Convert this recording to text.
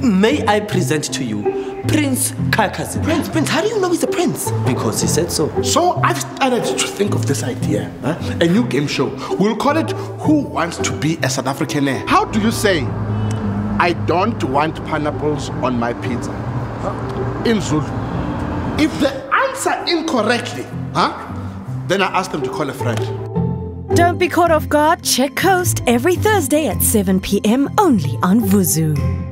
May I present to you Prince Kakazin? Prince, how do you know he's a prince? Because he said so. So I've started to think of this idea, a new game show. We'll call it Who Wants to Be a South African Heir? How do you say, I don't want pineapples on my pizza? In Zulu. If they answer incorrectly, then I ask them to call a friend. Don't be caught off guard. Check Coast every Thursday at 7 p.m. only on Vuzu.